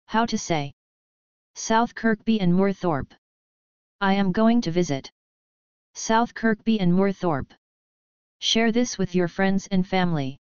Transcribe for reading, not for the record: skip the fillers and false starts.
How to say. South Kirkby and Moorthorpe. I am going to visit South Kirkby and Moorthorpe. Share this with your friends and family.